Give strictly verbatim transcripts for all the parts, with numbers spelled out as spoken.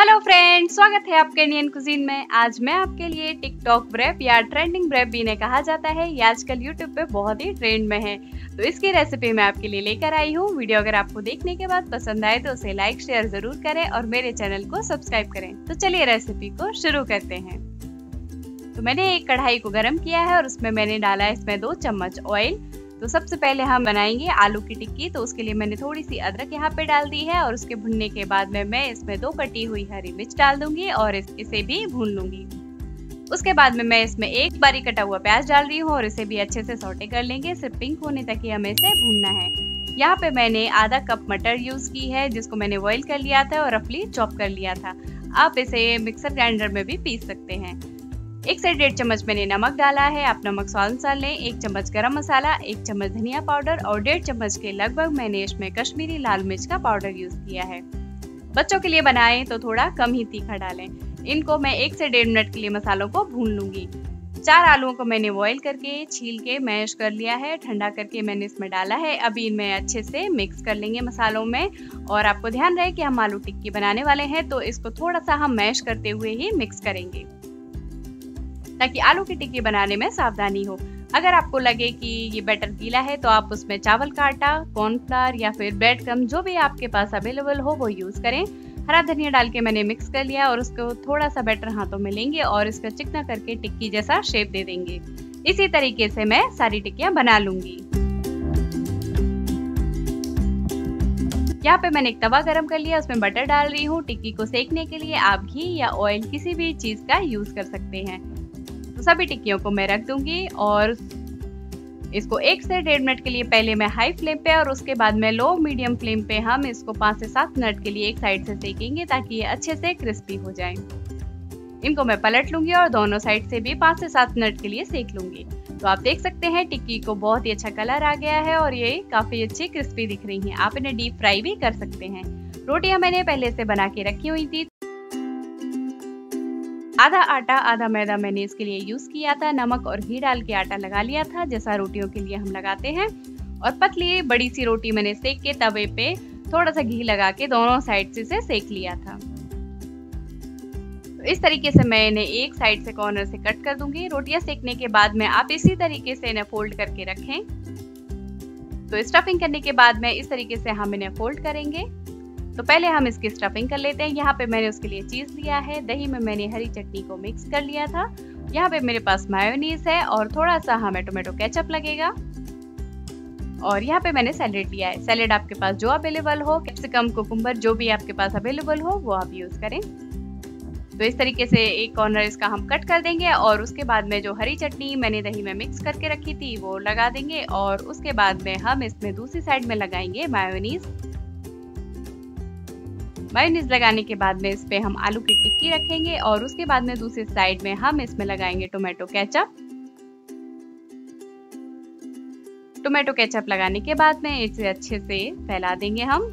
Hello friends, स्वागत है आपके इंडियन कुजीन में। आज मैं आपके लिए टिकटॉक ब्रेप या ट्रेंडिंग ब्रेप भी इन्हें कहा जाता है, ये आजकल यूट्यूब पे बहुत ही ट्रेंड में है। तो इसकी रेसिपी मैं आपके लिए लेकर आई हूँ। वीडियो अगर आपको देखने के बाद पसंद आए तो उसे लाइक शेयर जरूर करें और मेरे चैनल को सब्सक्राइब करें। तो चलिए रेसिपी को शुरू करते हैं। तो मैंने एक कढ़ाई को गर्म किया है और उसमें मैंने डाला है इसमें दो चम्मच ऑयल। तो सबसे पहले हम बनाएंगे आलू की टिक्की। तो उसके लिए मैंने थोड़ी सी अदरक यहाँ पे डाल दी है और उसके भुनने के बाद में मैं इसमें दो कटी हुई हरी मिर्च डाल दूंगी और इस, इसे भी भून लूंगी। उसके बाद में मैं इसमें एक बारीक कटा हुआ प्याज डाल रही हूँ और इसे भी अच्छे से सौटे कर लेंगे, सिर्फ पिंक होने तक ही हमें इसे भूनना है। यहाँ पे मैंने आधा कप मटर यूज की है जिसको मैंने बॉईल कर लिया था और रफली चॉप कर लिया था। आप इसे मिक्सर ग्राइंडर में भी पीस सकते हैं। एक से डेढ़ चम्मच मैंने नमक डाला है, आप नमक स्वाद अनुसार लें। एक चम्मच गरम मसाला, एक चम्मच धनिया पाउडर और डेढ़ चम्मच के लगभग मैंने इसमें कश्मीरी लाल मिर्च का पाउडर यूज किया है। बच्चों के लिए बनाएं तो थोड़ा कम ही तीखा डालें। इनको मैं एक से डेढ़ मिनट के लिए मसालों को भून लूंगी। चार आलूओं को मैंने बॉईल करके छील के मैश कर लिया है, ठंडा करके मैंने इसमें डाला है। अभी इनमें अच्छे से मिक्स कर लेंगे मसालों में। और आपको ध्यान रहे कि हम आलू टिक्की बनाने वाले हैं तो इसको थोड़ा सा हम मैश करते हुए ही मिक्स करेंगे ताकि आलू की टिक्की बनाने में सावधानी हो। अगर आपको लगे कि ये बैटर गीला है तो आप उसमें चावल का आटा, कॉर्नफ्लावर या फिर ब्रेड क्रम्ब जो भी आपके पास अवेलेबल हो वो यूज करें। हरा धनिया डाल के मैंने मिक्स कर लिया और उसको थोड़ा सा बैटर हाथों में लेंगे और इसका चिकना करके टिक्की जैसा शेप दे देंगे। इसी तरीके से मैं सारी टिक्कियां बना लूंगी। यहाँ पे मैंने एक तवा गरम कर लिया, उसमें बटर डाल रही हूँ। टिक्की को सेकने के लिए आप घी या ऑयल किसी भी चीज का यूज कर सकते हैं। तो सभी टिक्कियों को मैं रख दूंगी और इसको एक से डेढ़ मिनट के लिए पहले मैं हाई फ्लेम पे और उसके बाद में लो मीडियम फ्लेम पे हम इसको पाँच से सात मिनट के लिए एक साइड से सेकेंगे ताकि ये अच्छे से क्रिस्पी हो जाए। इनको मैं पलट लूंगी और दोनों साइड से भी पाँच से सात मिनट के लिए सेक लूंगी। तो आप देख सकते हैं टिक्की को बहुत ही अच्छा कलर आ गया है और ये काफी अच्छी क्रिस्पी दिख रही हैं। आप इन्हें डीप फ्राई भी कर सकते हैं। रोटियां मैंने पहले से बना के रखी हुई थी। आधा आटा आधा मैदा मैंने इसके लिए यूज किया था। नमक और घी डाल के आटा लगा लिया था जैसा रोटियों के लिए हम लगाते हैं। और पतली बड़ी सी रोटी मैंने सेक के तवे पे थोड़ा सा घी लगा के दोनों साइड से, से सेक लिया था। तो इस तरीके से मैं इन्हें एक साइड से कॉर्नर से कट कर दूंगी। रोटियां सेकने के बाद में आप इसी तरीके से इन्हें फोल्ड करके रखें। तो स्टफिंग करने के बाद में इस तरीके से हम इन्हें फोल्ड करेंगे। तो पहले हम इसकी स्टफिंग कर लेते हैं। यहाँ पे मैंने उसके लिए चीज लिया है, दही में मैंने हरी चटनी को मिक्स कर लिया था। यहाँ पे मेरे पास मायोनीज है और थोड़ा सा हमें टोमेटो केचप लगेगा। और यहाँ पे मैंने सैलेड लिया है। सैलेड आपके पास जो अवेलेबल हो, कैप्सिकम, कुकुम्बर जो भी आपके पास अवेलेबल हो वो आप यूज करें। तो इस तरीके से एक कॉर्नर इसका हम कट कर देंगे और उसके बाद में जो हरी चटनी मैंने दही में मिक्स करके रखी थी वो लगा देंगे और उसके बाद में हम इसमें दूसरी साइड में लगाएंगे मायोनीज। मायोनीज लगाने के बाद में इस पे हम आलू की टिक्की रखेंगे और उसके बाद में दूसरी साइड में हम इसमें लगाएंगे टोमेटो केचप। टोमेटो केचप लगाने के बाद में इसे अच्छे से फैला देंगे हम।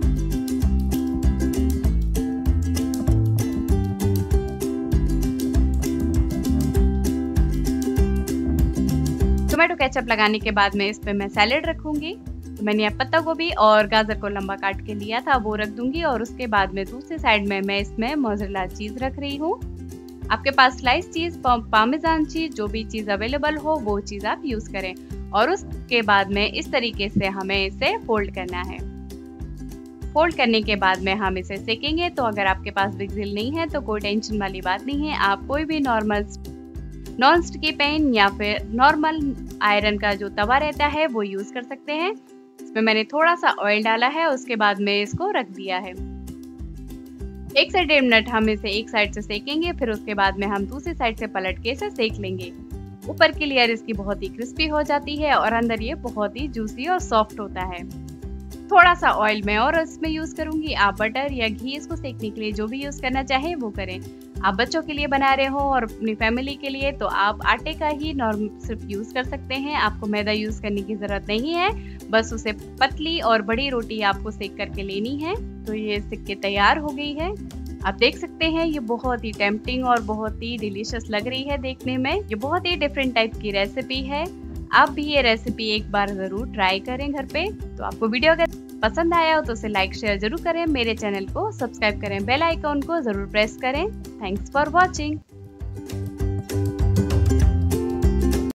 टोमेटो केचप लगाने के बाद में इस पे मैं सैलेड रखूंगी। तो मैंने यहाँ पत्ता गोभी और गाजर को लंबा काट के लिया था वो रख दूंगी और उसके बाद में दूसरी साइड में मैं इसमें मोज़रेला चीज रख रही हूँ। आपके पास स्लाइस चीज, पार्मेजान चीज जो भी चीज अवेलेबल हो वो चीज आप यूज करें। और उसके बाद में इस तरीके से हमें इसे फोल्ड करना है। फोल्ड करने के बाद में हम इसे सेकेंगे। तो अगर आपके पास बिग ग्रिल नहीं है तो कोई टेंशन वाली बात नहीं है, आप कोई भी नॉर्मल नॉन स्टिकी पैन या फिर नॉर्मल आयरन का जो तवा रहता है वो यूज कर सकते हैं। इसमें मैंने थोड़ा सा ऑयल डाला है, उसके बाद में इसको रख दिया है। एक से डेढ़ मिनट हम इसे एक साइड से सेकेंगे, फिर उसके बाद में हम दूसरी साइड से पलट के इसे सेक लेंगे। ऊपर की लेयर इसकी बहुत ही क्रिस्पी हो जाती है और अंदर ये बहुत ही जूसी और सॉफ्ट होता है। थोड़ा सा ऑयल मैं और इसमें यूज करूंगी। आप बटर या घी इसको सेकने के लिए जो भी यूज करना चाहे वो करें। आप बच्चों के लिए बना रहे हो और अपनी फैमिली के लिए तो आप आटे का ही नॉर्मल सिर्फ यूज कर सकते हैं। आपको मैदा यूज करने की जरूरत नहीं है, बस उसे पतली और बड़ी रोटी आपको सेक करके लेनी है। तो ये सिक के तैयार हो गई है। आप देख सकते हैं ये बहुत ही टेम्पटिंग और बहुत ही डिलीशियस लग रही है देखने में। ये बहुत ही डिफरेंट टाइप की रेसिपी है। आप भी ये रेसिपी एक बार जरूर ट्राई करें घर पे। तो आपको वीडियो अगर पसंद आया हो तो उसे लाइक शेयर जरूर करें, मेरे चैनल को सब्सक्राइब करें, बेल आइकॉन को जरूर प्रेस करें। Thanks for watching.